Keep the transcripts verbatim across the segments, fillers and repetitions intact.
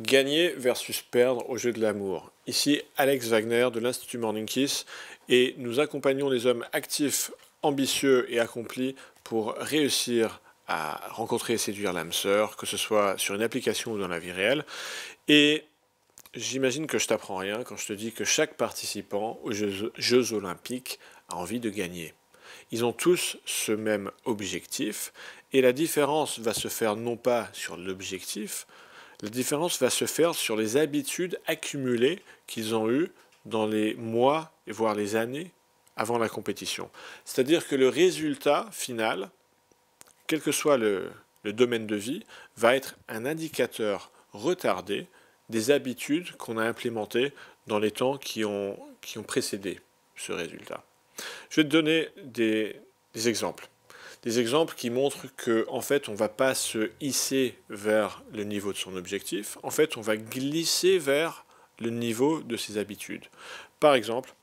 Gagner versus perdre au jeu de l'amour. Ici Alex Wagner de l'Institut Morning Kiss et nous accompagnons les hommes actifs, ambitieux et accomplis pour réussir à rencontrer et séduire l'âme sœur, que ce soit sur une application ou dans la vie réelle. Et j'imagine que je t'apprends rien quand je te dis que chaque participant aux Jeux, Jeux Olympiques a envie de gagner. Ils ont tous ce même objectif et la différence va se faire non pas sur l'objectif, la différence va se faire sur les habitudes accumulées qu'ils ont eues dans les mois, et voire les années avant la compétition. C'est-à-dire que le résultat final, quel que soit le, le domaine de vie, va être un indicateur retardé des habitudes qu'on a implémentées dans les temps qui ont, qui ont précédé ce résultat. Je vais te donner des, des exemples. Des exemples qui montrent qu'en en fait, on ne va pas se hisser vers le niveau de son objectif. En fait, on va glisser vers le niveau de ses habitudes. Par exemple,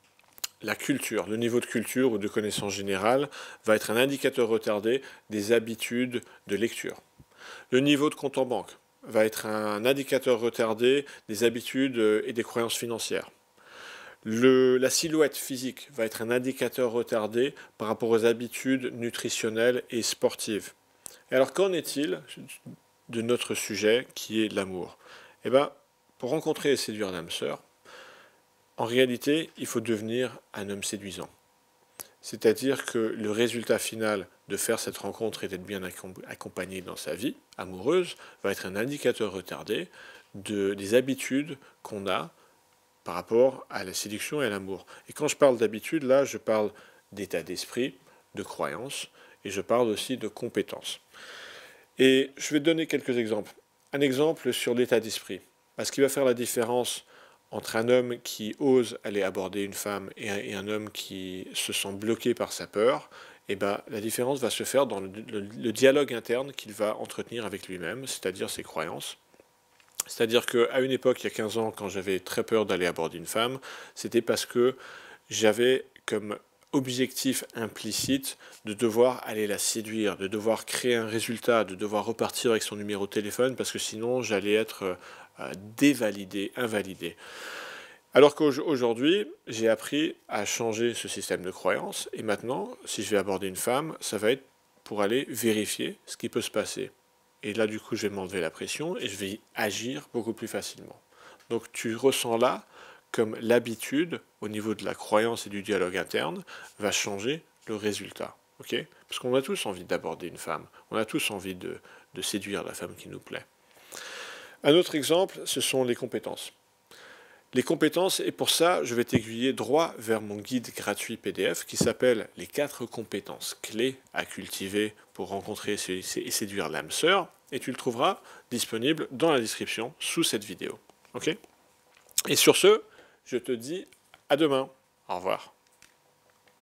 la culture, le niveau de culture ou de connaissance générale va être un indicateur retardé des habitudes de lecture. Le niveau de compte en banque va être un indicateur retardé des habitudes et des croyances financières. Le, la silhouette physique va être un indicateur retardé par rapport aux habitudes nutritionnelles et sportives. Et alors, qu'en est-il de notre sujet qui est l'amour? Eh bien, pour rencontrer et séduire l'âme sœur, en réalité, il faut devenir un homme séduisant. C'est-à-dire que le résultat final de faire cette rencontre et d'être bien accompagné dans sa vie amoureuse va être un indicateur retardé de, des habitudes qu'on a par rapport à la séduction et à l'amour. Et quand je parle d'habitude, là, je parle d'état d'esprit, de croyance, et je parle aussi de compétences. Et je vais te donner quelques exemples. Un exemple sur l'état d'esprit. Parce qu'il va faire la différence entre un homme qui ose aller aborder une femme et un, et un homme qui se sent bloqué par sa peur, et ben, la différence va se faire dans le, le, le dialogue interne qu'il va entretenir avec lui-même, c'est-à-dire ses croyances. C'est-à-dire qu'à une époque, il y a quinze ans, quand j'avais très peur d'aller aborder une femme, c'était parce que j'avais comme objectif implicite de devoir aller la séduire, de devoir créer un résultat, de devoir repartir avec son numéro de téléphone, parce que sinon j'allais être euh, dévalidé, invalidé. Alors qu'aujourd'hui, j'ai appris à changer ce système de croyance, et maintenant, si je vais aborder une femme, ça va être pour aller vérifier ce qui peut se passer. Et là, du coup, je vais m'enlever la pression et je vais agir beaucoup plus facilement. Donc, tu ressens là comme l'habitude, au niveau de la croyance et du dialogue interne, va changer le résultat. Okay ? Parce qu'on a tous envie d'aborder une femme. On a tous envie de, de séduire la femme qui nous plaît. Un autre exemple, ce sont les compétences. Les compétences, et pour ça, je vais t'aiguiller droit vers mon guide gratuit P D F qui s'appelle « Les quatre compétences clés à cultiver pour rencontrer et séduire l'âme sœur » et tu le trouveras disponible dans la description sous cette vidéo. Okay ? Et sur ce, je te dis à demain. Au revoir.